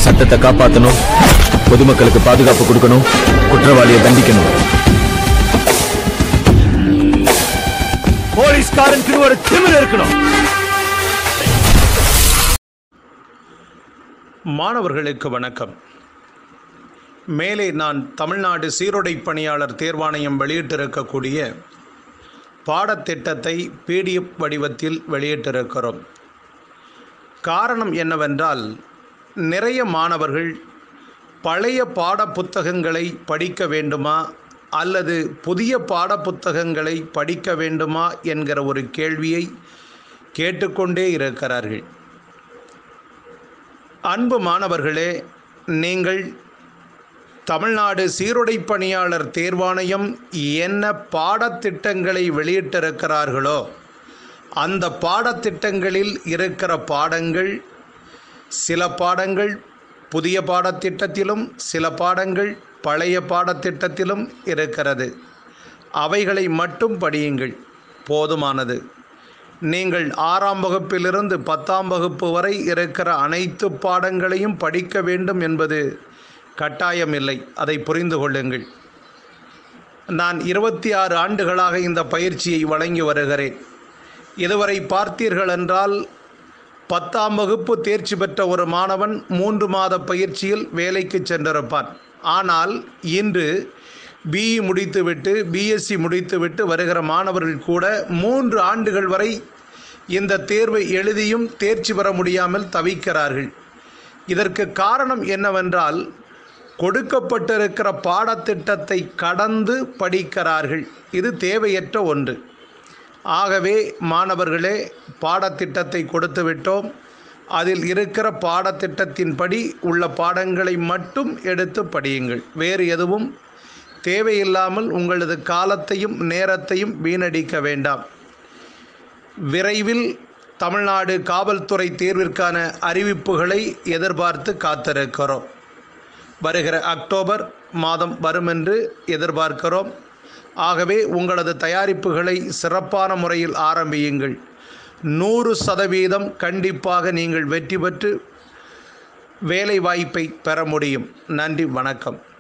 சட்டத்தை காப்பாற்றணும், பொதுமக்களுக்கு பாதுகாப்பு கொடுக்கணும், குற்றவாளியை தண்டிக்கணும். போலீஸ்காரனுக்கு ஒரு திமிரு இருக்கணும். மாணவர்களுக்கு வணக்கம். மேலே நான் தமிழ்நாடு சீருடை பணியாளர் தேர்வாணையம் வெளியிட்டிருக்கக்கூடிய பாடத்திட்டத்தை PDF வடிவத்தில் வெளியிட்டிருக்கிறோம். காரணம் என்னவென்றால், நிறைய மாணவர்கள் பழைய பாடப்புத்தகங்களை படிக்க வேண்டுமா அல்லது புதிய பாடப்புத்தகங்களை படிக்க வேண்டுமா என்கிற ஒரு கேள்வியை கேட்டுக்கொண்டே இருக்கிறார்கள். அன்பு மாணவர்களே, நீங்கள் தமிழ்நாடு சீருடை பணியாளர் தேர்வாணையம் என்ன பாடத்திட்டங்களை வெளியிட்டிருக்கிறார்களோ அந்த பாடத்திட்டங்களில் இருக்கிற பாடங்கள், சில பாடங்கள் புதிய பாடத்திட்டத்திலும் சில பாடங்கள் பழைய பாடத்திட்டத்திலும் இருக்கிறது. அவைகளை மட்டும் படியுங்கள், போதுமானது. நீங்கள் 6ஆம் வகுப்பிலிருந்து 10ஆம் வகுப்பு வரை இருக்கிற அனைத்து பாடங்களையும் படிக்க வேண்டும் என்பது கட்டாயமில்லை. அதை புரிந்து கொள்ளுங்கள். நான் 26 ஆண்டுகளாக இந்த பயிற்சியை வழங்கி வருகிறேன். இதுவரை பார்த்தீர்கள் என்றால் 10ஆம் வகுப்பு தேர்ச்சி பெற்ற ஒரு மாணவன் 3 மாத பயிற்சியில் வேலைக்கு சென்றிருப்பான். ஆனால் இன்று BE முடித்துவிட்டு BSc முடித்துவிட்டு வருகிற மாணவர்கள் கூட 3 ஆண்டுகள் வரை இந்த தேர்வை எழுதியும் தேர்ச்சி பெற முடியாமல் தவிக்கிறார்கள். இதற்கு காரணம் என்னவென்றால், கொடுக்கப்பட்டிருக்கிற பாடத்திட்டத்தை கடந்து படிக்கிறார்கள். இது தேவையற்ற ஒன்று. ஆகவே மாணவர்களே, பாடத்திட்டத்தை கொடுத்து விட்டோம். அதில் இருக்கிற பாடத்திட்டத்தின்படி உள்ள பாடங்களை மட்டும் எடுத்து படியுங்கள். வேறு எதுவும் தேவையில்லாமல் உங்களது காலத்தையும் நேரத்தையும் வீணடிக்க வேண்டாம். விரைவில் தமிழ்நாடு காவல்துறை தேர்விற்கான அறிவிப்புகளை எதிர்பார்த்து காத்திருக்கிறோம். வருகிற அக்டோபர் மாதம் வரும் என்று எதிர்பார்க்கிறோம். ஆகவே உங்களது தயாரிப்புகளை சிறப்பான முறையில் ஆரம்பியுங்கள். 100% கண்டிப்பாக நீங்கள் வெற்றி பெற்று வேலை வாய்ப்பை பெற முடியும். நன்றி, வணக்கம்.